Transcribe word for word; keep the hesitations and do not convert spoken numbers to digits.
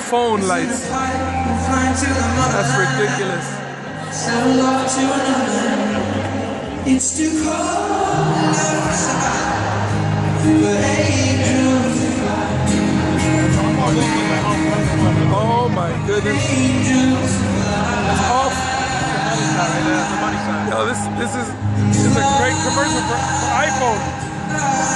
phone lights. That's ridiculous. It's too cold but angels fly. Oh my goodness. It's off. Yo, this this is this is a great commercial for, for iPhone.